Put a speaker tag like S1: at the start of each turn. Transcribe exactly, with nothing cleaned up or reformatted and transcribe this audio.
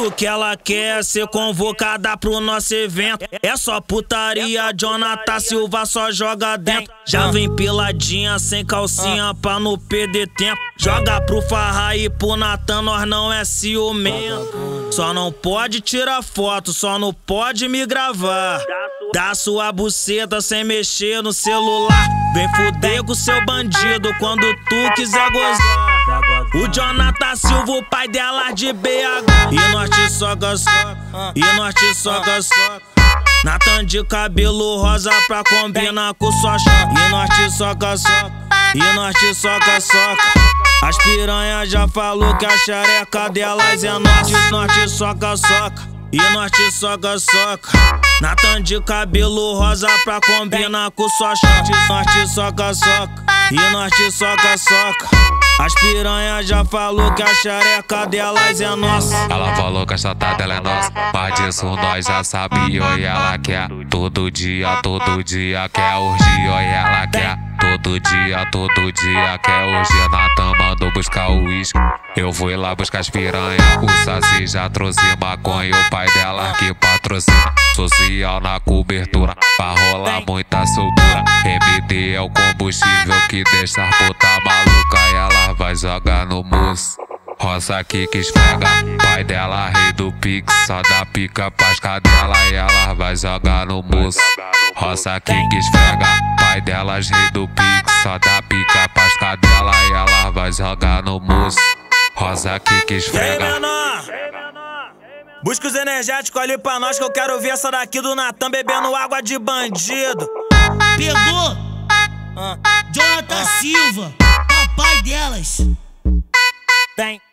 S1: Tudo que ela quer é ser convocada pro nosso evento. É só putaria, Jonathan Silva só joga dentro. Já vem peladinha, sem calcinha pra não perder tempo. Joga pro Farra e pro Natan, nós não é ciumento. Só não pode tirar foto, só não pode me gravar. Dá sua buceta sem mexer no celular. Vem fuder com seu bandido quando tu quiser gozar. O Jonathan Silva, o pai dela de B H. E nós te soca, soca, e nós te soca, soca. Natan de cabelo rosa pra combinar com sua choca. E nós te soca, soca, e nós te soca, soca. As piranhas já falou que a xereca delas é nossa. Nós te soca, soca, e nós te soca, soca. Natan de cabelo rosa pra combinar com sua choca. Nós te soca, soca, e nós te soca, soca. As piranhas já falou que a xereca delas é nossa.
S2: Ela falou que a chata dela é nossa, mas disso nós já sabia. E ela quer todo dia, todo dia quer urgir. E ela quer todo dia, todo dia quer urgir. Natan mandou buscar o uísque, eu fui lá buscar as piranhas. O Saci já trouxe maconha, o pai dela que patrocina. Social na cobertura, pra rolar muita soltura. M D é o combustível que deixa a puta maluca. E ela vai jogar no moço, roça que que esfrega. Pai dela rei do pix, só dá pica pras cadela. E ela vai jogar no moço, roça que que esfrega. Pai delas rei do pix, só dá pica pras cadela. E ela vai jogar no moço, roça que que esfrega.
S1: Busca os energéticos ali pra nós que eu quero ver essa daqui do Natan bebendo água de bandido.
S3: Pegou? Ah. Jonathan ah. Silva, papai delas.
S1: Tem.